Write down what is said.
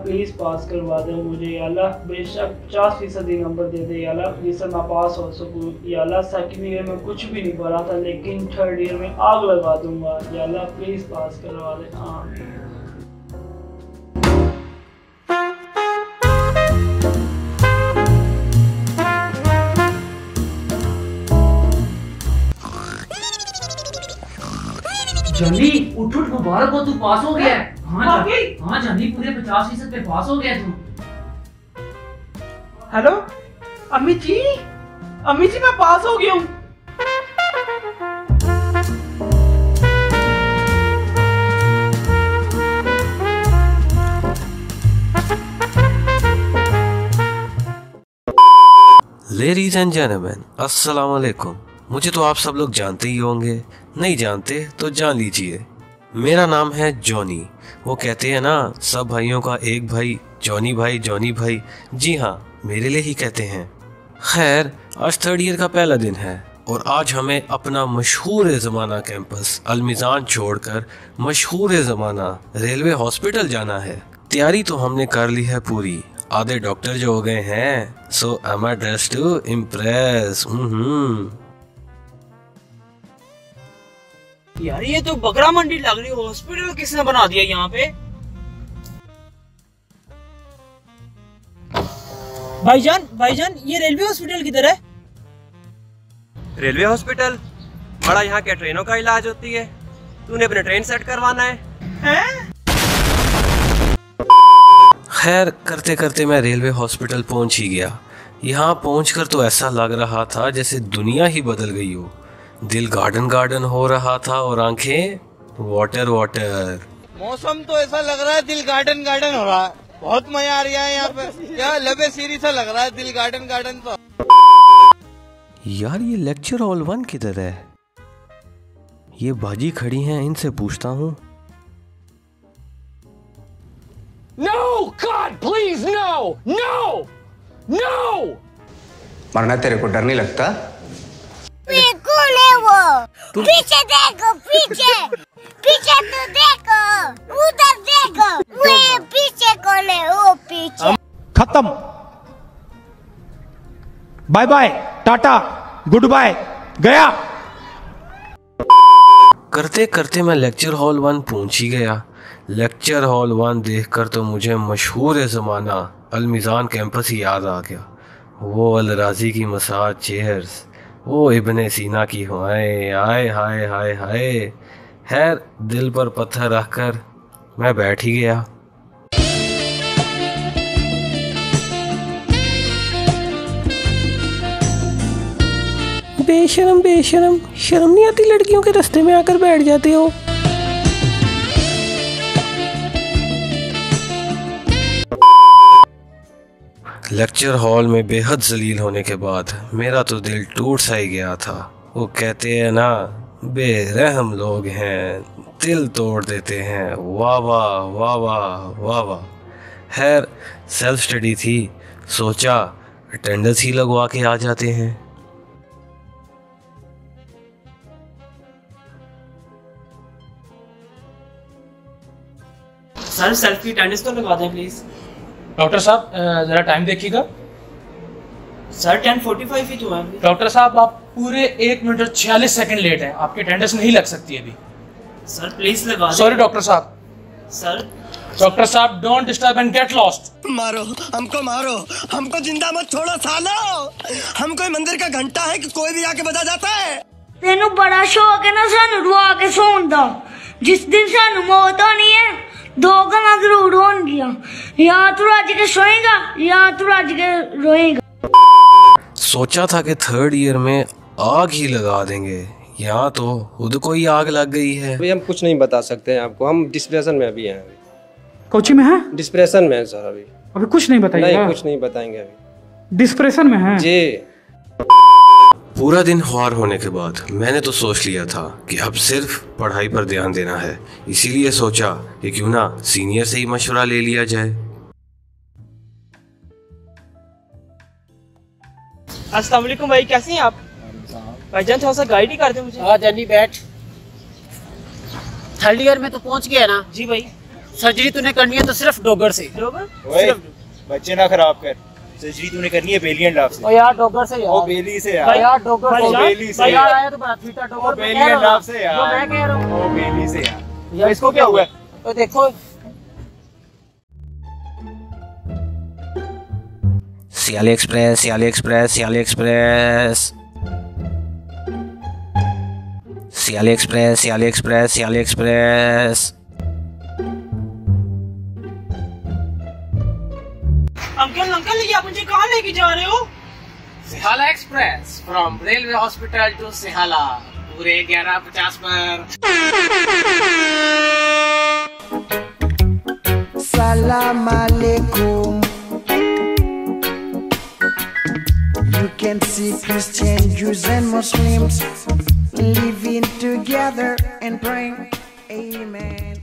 Please pass करवा दे मुझे या अल्लाह, बेशक 50% नंबर दे दे या अल्लाह, जिससे मैं पास हो सकूँ या अल्लाह। सेकंड ईयर में कुछ भी नहीं पढ़ा था लेकिन थर्ड ईयर में आग लगा दूंगा या अल्लाह, प्लीज़ पास करवा दे। हाँ जॉनी उठ उठ, मुबारक हो, तू पास हो गया है। हाँ जॉनी, पूरे 50% पे पास हो गया तू। हेलो अम्मी जी, अम्मी जी मैं पास हो गया हूँ। लेडीज एंड जेंटलमैन, अस्सलाम वालेकुम। मुझे तो आप सब लोग जानते ही होंगे, नहीं जानते तो जान लीजिए। मेरा नाम है जॉनी। वो कहते हैं ना, सब भाइयों का एक भाई जॉनी भाई, जॉनी भाई। जी हाँ, मेरे लिए ही कहते हैं। खैर, आज थर्ड ईयर का पहला दिन है और आज हमें अपना मशहूर ज़माना कैंपस अलमिज़ान छोड़कर मशहूर ज़माना रेलवे हॉस्पिटल जाना है। तैयारी तो हमने कर ली है पूरी, आधे डॉक्टर जो हो गए हैं। So I am dressed to impress. यार ये तो बकरा मंडी लग रही है, हॉस्पिटल किसने बना दिया यहाँ पे? भाईजान ये रेलवे हॉस्पिटल किधर है? Railway hospital? बड़ा यहाँ क्या ट्रेनों का इलाज होती है? तूने अपने ट्रेन सेट करवाना है? खैर, करते करते मैं रेलवे हॉस्पिटल पहुंच ही गया। यहाँ पहुंचकर तो ऐसा लग रहा था जैसे दुनिया ही बदल गई हो। दिल गार्डन गार्डन हो रहा था और आंखें वाटर वाटर। मौसम तो ऐसा लग रहा है दिल गार्डन गार्डन हो रहा है। बहुत मजा आ रहा है यहाँ पे, क्या लबे सीरी सा लग रहा है दिल गार्डन गार्डन। तो यार ये लेक्चर हॉल 1 किधर है? ये बाजी खड़ी हैं, इनसे पूछता हूँ। No, God, please, no, no, no! मरना तेरे को डर नहीं लगता? कौन है वो? पीछे देखो, पीछे पीछे तो देखो, उधर देखो, वो पीछे कौन है? वो पीछे। खत्म, bye bye, tata, good bye, गया। करते करते मैं लेक्चर हॉल 1 पहुंच ही गया। लेक्चर हॉल 1 देखकर तो मुझे मशहूर ज़माना अलमिज़ान कैंपस ही याद आ गया। वो अलराजी की मसाज चेयर्स, वो इब्ने सीना की हुआएं, आए हाय हाय हाय। खैर, दिल पर पत्थर रखकर मैं बैठ ही गया। बेशरम बेशरम, शर्म नहीं आती लड़कियों के रास्ते में आकर बैठ जाते हो। लेक्चर हॉल में बेहद जलील होने के बाद मेरा तो दिल टूट सा ही गया था। वो कहते हैं ना, बेरहम लोग हैं, दिल तोड़ देते हैं। वाह वाह वाह वाह वाह वाह। खैर, सेल्फ स्टडी थी, सोचा अटेंडेंस ही लगवा के आ जाते हैं। सर सेल्फ की अटेंडेंस तो लगवा दें प्लीज। डॉक्टर साहब जरा टाइम देखिएगा। सर 10:45 ही तो है। डॉक्टर साहब आप पूरे 1 मिनट और 46 सेकंड लेट हैं, आपकी अटेंडेंस नहीं लग सकती अभी। सर प्लीज लगा दें। सॉरी डॉक्टर साहब। सर डॉक्टर साहब don't disturb and get lost. मारो, हमको जिंदा मत छोड़ो सालो। हम कोई मंदिर का घंटा है कि कोई भी आके बजा जाता है। तेनू बड़ा शौक है ना सानू रुआ के सोन दा। जिस दिन सानू मौत होनी है, 2 गल्लां जरूर होणगियां, या तू रज के सोएगा या तू रज के रोएगा। सोचा था कि थर्ड ईयर में आग ही लगा देंगे, यहाँ तो खुद को ही आग लग गई है। अभी हम कुछ नहीं बता सकते हैं आपको, हम डिस्प्रेशन में अभी हैं। कोची में है? डिस्प्रेशन में है सर अभी कुछ नहीं बताइए। नहीं, कुछ नहीं बताएंगे अभी। डिस्प्रेशन में है जी। पूरा दिन ख्वार होने के बाद मैंने तो सोच लिया था कि अब सिर्फ पढ़ाई पर ध्यान देना है। इसीलिए सोचा कि क्यों ना सीनियर से ही मशवरा ले लिया जाए। अस्सलाम वालेकुम भाई, कैसे हैं आप? भाईजान थोड़ा सा गाइड ही कर दे मुझे। हाँ जल्दी बैठ। थर्ड ईयर में तो पहुंच गया ना? जी भाई। सर्जरी तूने करनी है तो सिर्फ डॉगर से। ओए बच्चे ना खराब कर, सर्जरी तूने करनी है बेलियन लाभ से। ओ यार डॉगर से यार। ओ बेली से यार। यार डॉगर ओ बेली से यार आया तो बड़ा थीटा डॉगर बेलियन लाभ से यार। जो मैं कह रहा हूं ओ बेली से यार। इसको क्या हुआ है? तो देखो Siyali express, Siyali express, Siyali express, Siyali express, Siyali express, Siyali express. Uncle uncle ये आप मुझे कहाँ लेके जा रहे हो? Sihala express from railway hospital to Sihala पूरे 11:50 पर। Salam alaikum. You can see Christians, Jews and Muslims living together and praying. Amen.